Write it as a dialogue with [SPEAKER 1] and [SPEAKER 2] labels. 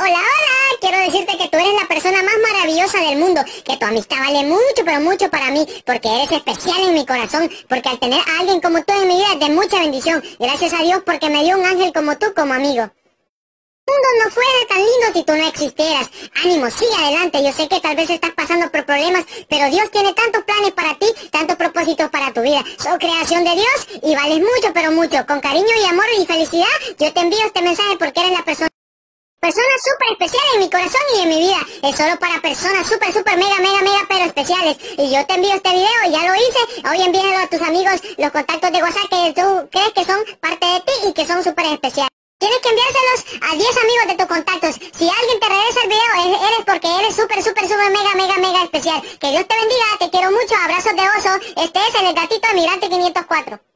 [SPEAKER 1] Hola, hola, quiero decirte que tú eres la persona más maravillosa del mundo, que tu amistad vale mucho, pero mucho para mí, porque eres especial en mi corazón, porque al tener a alguien como tú en mi vida es de mucha bendición. Gracias a Dios porque me dio un ángel como tú como amigo. El mundo no fuera tan lindo si tú no existieras. Ánimo, sigue adelante. Yo sé que tal vez estás pasando por problemas, pero Dios tiene tantos planes para ti, tantos propósitos para tu vida. Son creación de Dios y vales mucho, pero mucho. Con cariño y amor y felicidad, yo te envío este mensaje porque eres la persona súper especial en mi corazón y en mi vida. Es solo para personas súper, mega, pero especiales. Y yo te envío este video, ya lo hice. Hoy envíalo a tus amigos, los contactos de WhatsApp que tú crees que son parte de ti y que son súper especiales. Tienes que enviárselos a 10 amigos de tus contactos. Si alguien te regresa el video, eres porque eres súper, mega especial. Que Dios te bendiga, te quiero mucho, abrazos de oso. Este es el gatito Emigrante 504.